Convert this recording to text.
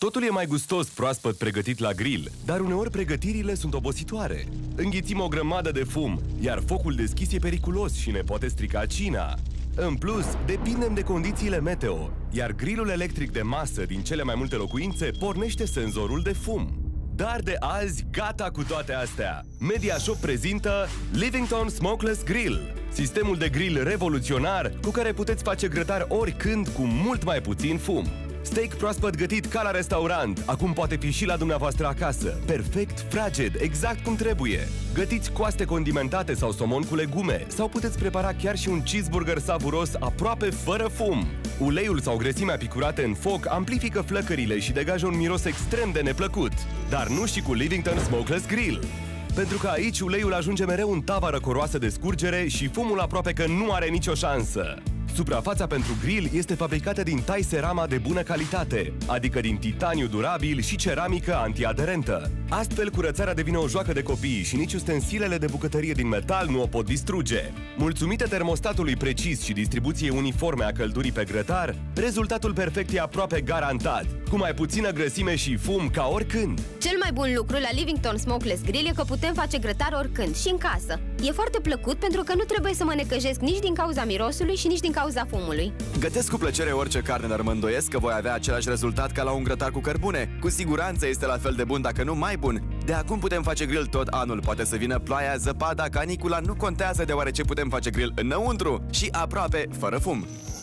Totul e mai gustos proaspăt pregătit la grill, dar uneori pregătirile sunt obositoare. Înghițim o grămadă de fum, iar focul deschis e periculos și ne poate strica cina. În plus, depindem de condițiile meteo, iar grillul electric de masă din cele mai multe locuințe pornește senzorul de fum. Dar de azi, gata cu toate astea! Mediashop prezintă Livington Smokeless Grill, sistemul de grill revoluționar cu care puteți face grătar oricând cu mult mai puțin fum. Steak proaspăt gătit ca la restaurant, acum poate fi și la dumneavoastră acasă. Perfect fraged, exact cum trebuie. Gătiți coaste condimentate sau somon cu legume, sau puteți prepara chiar și un cheeseburger savuros aproape fără fum. Uleiul sau grăsimea picurate în foc amplifică flăcările și degajă un miros extrem de neplăcut. Dar nu și cu Livington Smokeless Grill. Pentru că aici uleiul ajunge mereu în tava răcoroasă de scurgere și fumul aproape că nu are nicio șansă. Suprafața pentru grill este fabricată din tai cerama de bună calitate, adică din titaniu durabil și ceramică antiaderentă. Astfel, curățarea devine o joacă de copii și nici ustensilele de bucătărie din metal nu o pot distruge. Mulțumită termostatului precis și distribuției uniforme a căldurii pe grătar, rezultatul perfect e aproape garantat, cu mai puțină grăsime și fum ca oricând. Cel mai bun lucru la Livington Smokeless Grill e că putem face grătar oricând și în casă. E foarte plăcut pentru că nu trebuie să mă necăjesc nici din cauza mirosului și nici din cauza fumului. Gătesc cu plăcere orice carne, dar mă îndoiesc că voi avea același rezultat ca la un grătar cu cărbune. Cu siguranță este la fel de bun, dacă nu mai bun. De acum putem face grill tot anul. Poate să vină ploaia, zăpada, canicula, nu contează, deoarece putem face grill înăuntru și aproape fără fum.